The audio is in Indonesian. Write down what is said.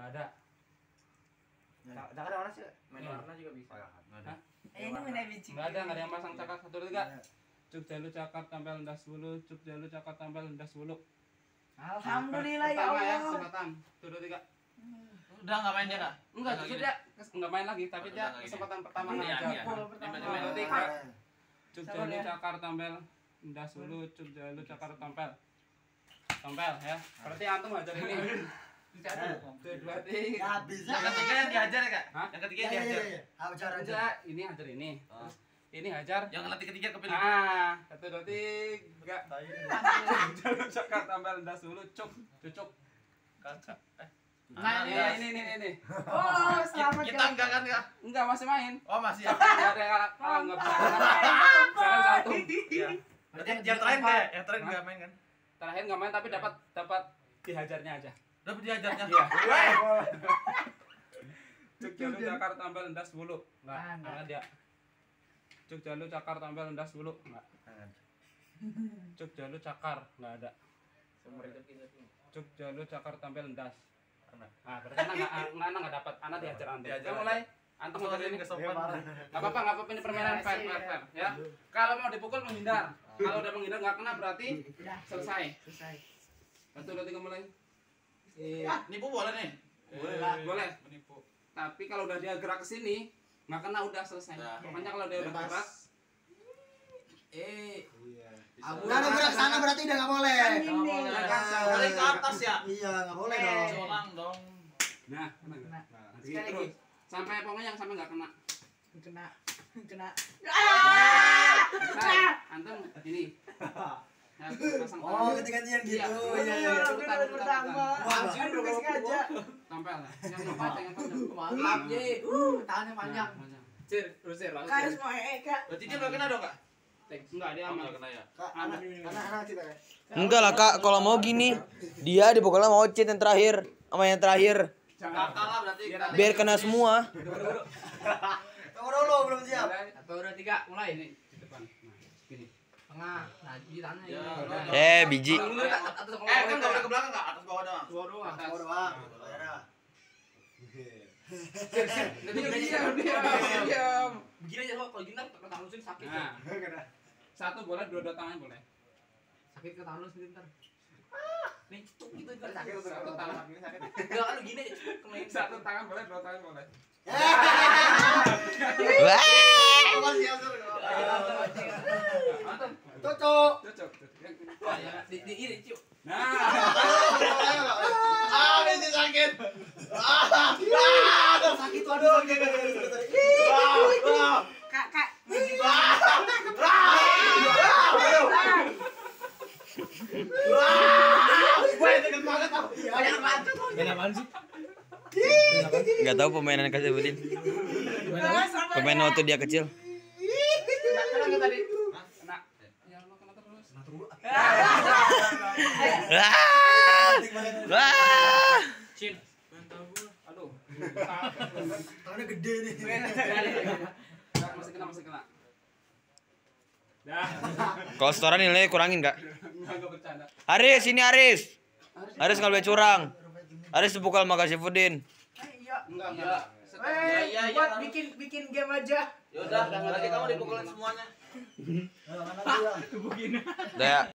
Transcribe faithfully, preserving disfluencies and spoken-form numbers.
Enggak ada. Cakar mana sih? Main warna juga bisa. Hah? Eh, ini main biji. Enggak ada, enggak ada yang pasang cakar. Satu dua tiga. Cuk jalu cakar tampil endas bulu, cuk jalu cakar tampil endas bulu. Alhamdulillah ya Pertama ya, Allah. kesempatan. Satu dua tiga. Udah enggak main dia, Kak? Enggak, justru dia enggak main lagi, tapi dia Udah, kesempatan pertama Iya, aja. iya. Pukul Ini pertama. main main tiga. Cuk Sabar jalu ya. cakar tampil endas bulu, cuk jalu cakar tampil. Tampil ya. Berarti antum ajar ini. Satu dua tiga. Ya bisa. Yang ketiga yang dihajar ya, Kak? Hah? Yang ketiga Iya yang iya dihajar. iya. Hajar aja. Enggak, ini hajar ini. Oh. Terus ini hajar. Yang nanti ketiga kepilih. Ah, satu dua tiga. Jalur cakar tambah endas dulu, cuk, cucuk. Kakak. Eh. Nah, ini ini ini ini. Oh, selamat Kita ya. enggak kan, Kak? Enggak masih main. Oh, masih ya. Enggak ada yang kalau enggak bisa. Sekarang satu. Iya. Berarti yang terakhir enggak ya? Yang terakhir enggak main kan? Terakhir enggak main tapi dapat dapat dihajarnya aja. Dapat dihajarnya. Iya. Weh. Cuk jalur cakar tambah endas bulu. Enggak, Ah, enggak. karena dia. Cuk jalur cakar tambah endas bulu. Enggak. Cuk jalur cakar enggak ada. Sumber hidup kita tuh. Cuk jalur cakar tambah endas. Karena Ah, berarti anak enggak anak enggak dapat. Anak dihajar antum. Dihajar. Kita mulai antum Antum muter ini. ke sopan. Gak apa-apa, gak apa-apa ini permainan fair, fair, fair, ya. Kalau mau dipukul menghindar. Kalau udah menghindar nggak kena berarti Udah, selesai. selesai. Satu dua tiga mulai. Nipu boleh nih? Boleh lah, boleh. Menipu. Tapi kalau udah dia gerak ke sini, nggak kena udah selesai. Ya. Pokoknya kalau dia udah Bebas. gerak, eh, abu Udah ada gerak sana berarti udah nggak boleh. Kan Nggak ini. boleh. Ah. Boleh ke atas ya? Iya nggak boleh Eh. dong. Curang dong. nah, kena nggak? Kena. Nah, Sekali gitu lagi. terus. Sampai pokoknya yang sampai nggak kena. Kena. Kena. Selesai. Antum ini. Ya, pasang Oh tangan. ganti-gantian gitu. Iya. Iya iya. iya. Udah, udah pertama. Wah, Aduh, nggak sengaja. Tampil lah. Yang panjang, yang panjang. Maaf, Ye. Uh, tangannya panjang. Nah, panjang. Cir, terus cir. Kak harus mau ee, Kak. Berarti dia nggak kena dong, Kak? Enggak, dia Oh, aman. nggak kena ya? Kak, anak anak anak kita. Enggak lah kak, kalau mau gini dia dipukulnya mau cheat yang terakhir sama yang terakhir Nggak kalah berarti. biar kena semua. Tunggu dulu belum siap. Satu dua tiga mulai ini di depan. Nah, gini. Tengah. Nah, di tangan Ya, ini. udah. Eh biji. Mundur, Kak. Atas Eh, kan nggak boleh ke belakang, Kak? Atas bawah doang. Dua doang. Atas. Tunggu doang. Oh, ya dah. Jadi diam, diam, diam. Begini aja kok, kalau gini ntar ke tangan lu sini sakit. Nah, satu boleh, dua-dua tangan boleh. Sakit ke tangan lu sendiri ntar. Nih, cuk gitu ntar sakit. Satu tangan, Enggak kan lu gini aja, cuk, kemain. satu tangan boleh, dua tangan boleh. Wah. Oh, siap tuh. Antum, Cocok. cocok. Yang ini. Oh, ya, di di ini, cuk. Nah, Ah, ini sakit. Sakit tuh aduh. Kak, Kak. Gue sakit banget. Banyak banget tuh. Nggak tahu permainan kasih sebutin. Pemain waktu dia kecil. kena kena nggak tadi? Kena. Ya Allah, kena terus. Wah. Wah. Cin. Aduh. Tangannya gede nih. Nah, masih kena, masih kena. Dah. Kalau setoran nilainya kurangin kak. Enggak, enggak bercanda. Aris ini Aris. Aris nggak boleh curang. Aris dipukul sama Kak Sifudin. Iya. Enggak, enggak. Eh, iya, iya, buat lalu. bikin bikin game aja. Yaudah, berarti kamu dipukulin semuanya. Anak-anak gua. Udah ya.